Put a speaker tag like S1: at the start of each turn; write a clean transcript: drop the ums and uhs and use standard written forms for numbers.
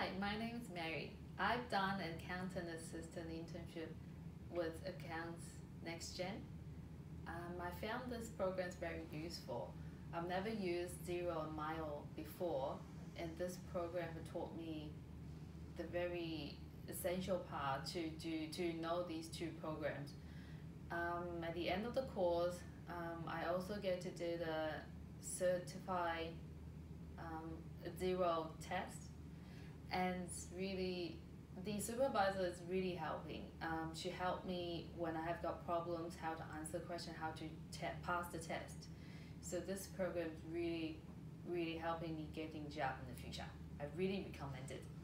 S1: Hi, my name is Mary. I've done an accountant assistant internship with Accounts Next Gen. I found this program is very useful. I've never used Zero and Mile before, and this program taught me the very essential part to know these two programs. At the end of the course, I also get to do the certified Zero test, and really the supervisor is really helping. She helped me when I have got problems, how to answer question, how to pass the test. So this program is really helping me getting job in the future. I really recommend it.